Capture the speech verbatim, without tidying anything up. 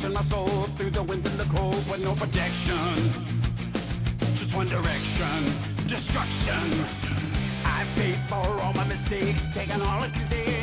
launching my soul through the wind and the cold with no protection. Just one direction, destruction. I've paid for all my mistakes, taken all it can take.